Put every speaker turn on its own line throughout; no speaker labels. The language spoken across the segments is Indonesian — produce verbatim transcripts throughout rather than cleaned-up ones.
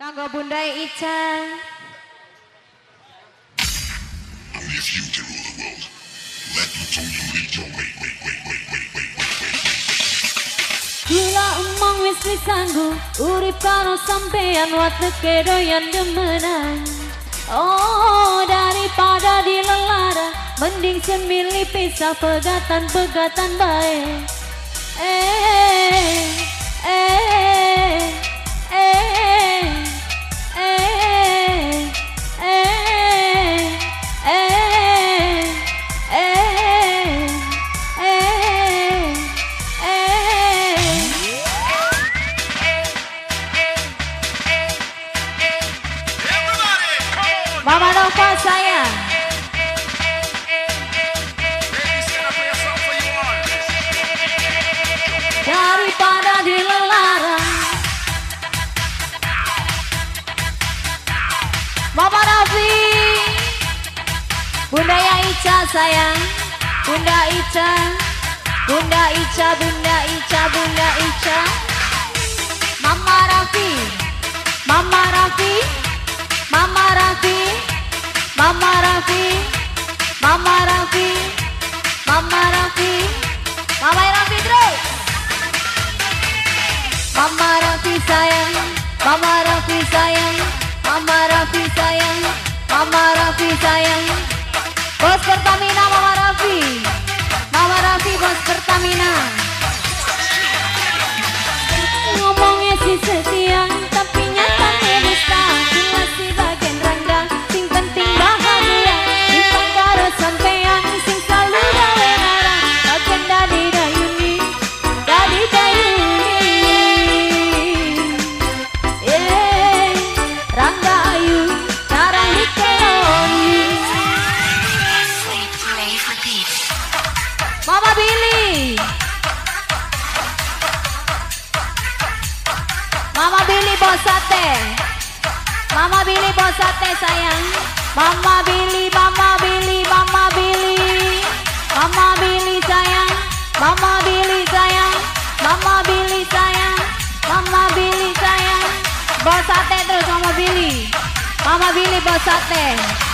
Kanggo Bunda Ica.
Only if you can rule the world. Let Plutonium lead your way. Wait, wait, wait, wait, wait, wait, wait, wait.
Gula emang wis disanggu urip karo sampean wateke doyan demenan. Oh, daripada dilelara mending semilih pisah pegatan-pegatan baik. Eh, eh, eh, eh, eh, eh, eh, eh, Mama Nova sayang. Daripada dilarang Mama Raffi, Bunda ya Ica sayang. Bunda Ica, Bunda Ica, Bunda Ica, Bunda Ica. Mama Raffi, Mama Raffi, Mama Raffi, Mama Raffi, Mama Raffi, Mama Raffi, Mama Raffi terus. Mama Raffi sayang, Mama Raffi sayang, Mama Raffi sayang, Mama Raffi sayang. Bos Pertamina Mama Raffi, Mama Raffi bos Pertamina. Ngomongnya si setia, tapi nyatanya dusta. Jelas si bagian rendah, sing penting bahagia. Timbang karo sampean, sing selalu gawe nara. Bagian dari dayuni, dari dayuni. Eh, Rangga Ayu, Karang Nikeloni. Mama Billy, Mama Billy bos sate, Mama Billy bos sate sayang. Mama Billy, Mama Billy, Mama Billy, Mama Billy sayang, Mama Billy sayang, Mama Billy sayang, Mama Billy sayang. Bos sate terus Mama Billy, Mama Billy bos sate.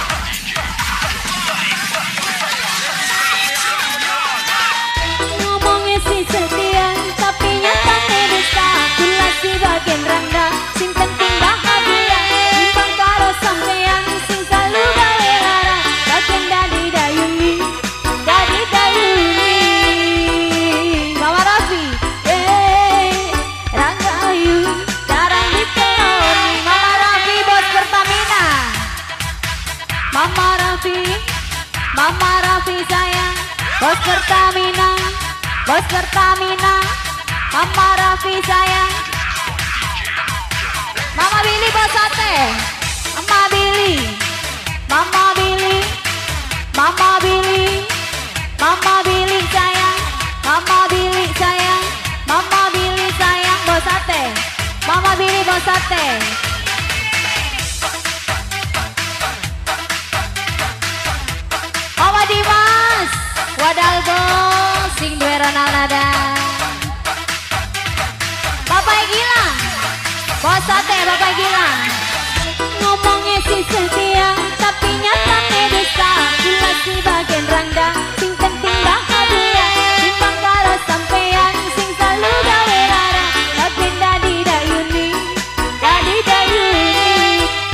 Ngomongnya si setia, tapi nyatanya dusta. Jelas si bagian rendah, sing penting bahagia. Timbang karo sampean, sing selalu gawe lara. Bagian dari dayuni, dari dayuni. Mama Raffi, eh, Rangga Ayu, Karang Nikeloni. Mama Raffi bos Pertamina. Mama Raffi, Mama Raffi sayang. Bos Pertamina, bos Pertamina. Mama Raffi sayang. Mama Billy bos sate. Mama Billy, Mama Billy, Mama Billy, Mama Billy sayang. Mama Billy sayang, Mama Billy sayang bos sate. Mama Billy bos sate. Mama Dimas, Wadalgo, sing duwe Ronaldo. Bapak Gilang, bos sate Bapak Gilang. Ngomongnya si setia, tapi nyatanya dusta. Jelas si bagian rendah, sing penting bahagia. Timbang karo sampean, sing selalu gawe lara. Bagian dari dayuni, dari dayuni.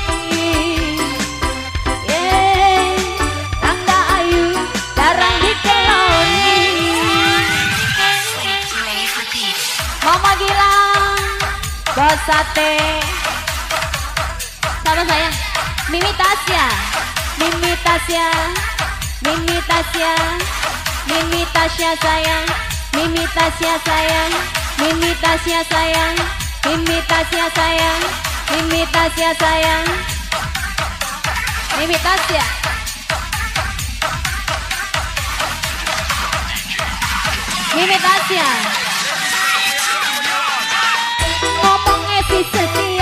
Yeah, Rangga Ayu, Karang Nikeloni. Mama Gilang, bos sate. Sama sayang, Mimi Tasya, Mimi Tasya, Mimi Tasya, Mimi Tasya sayang, Mimi Tasya sayang, Mimi Tasya sayang, Mimi Tasya sayang, Mimi Tasya sayang, Mimi Tasya. Mimi Tasya. Ngomongnya si setia.